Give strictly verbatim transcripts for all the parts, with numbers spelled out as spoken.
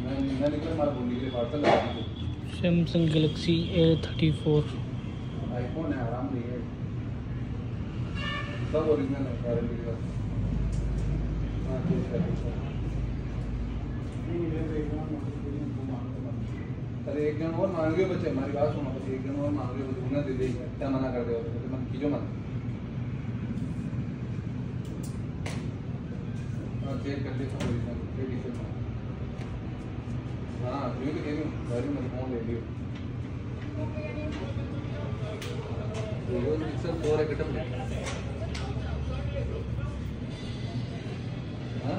Samsung Galaxy A thirty four iPhone है, आराम नहीं है, सब ओरिजिनल है, गारंटी के साथ। हाँ ठीक है ठीक है। अरे एक जन और मांग रहे हो बच्चे, हमारी बात सुनो, बस एक जन और मांग रहे हो, उन्हें दे देंगे, क्या मना कर दे, तो मत कीजिए मत। हाँ चेक कर लेता हूँ ओरिजिनल, कोई दिक्कत नहीं। हाँ जो भी कह रही हूँ, गाड़ी में फोन ले लियो, पिक्सल फोर है कटम। हाँ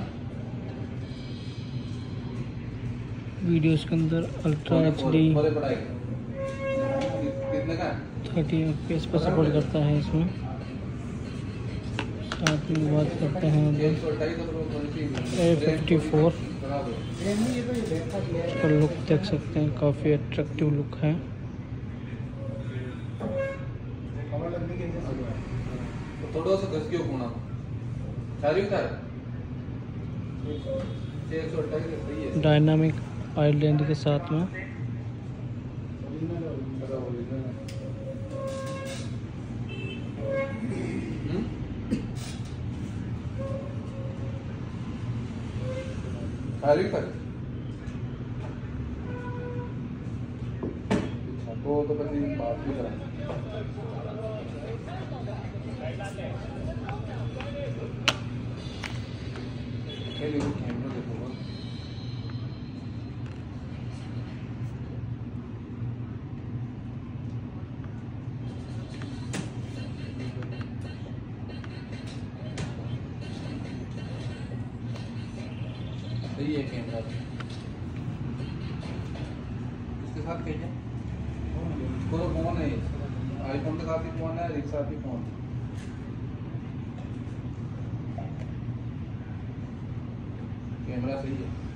वीडियोस के अंदर अल्ट्रा एच डी कितने का थर्टी एफ पी एस पर सपोर्ट करता है। इसमें साथ में बात करते हैं ए फिफ्टी फोर का लुक देख सकते हैं, काफ़ी अट्रैक्टिव लुक है। थोड़ा सा घस क्यों होना डायनामिक आइलैंड के साथ में तो तो बच्चे बात भी करा कैमरा देखो सही है कैमरा। इसके साथ क्या है, इसको तो फोन है, आईफोन के साथ ही फोन है, एक साथ ही फोन। कैमरा सही है।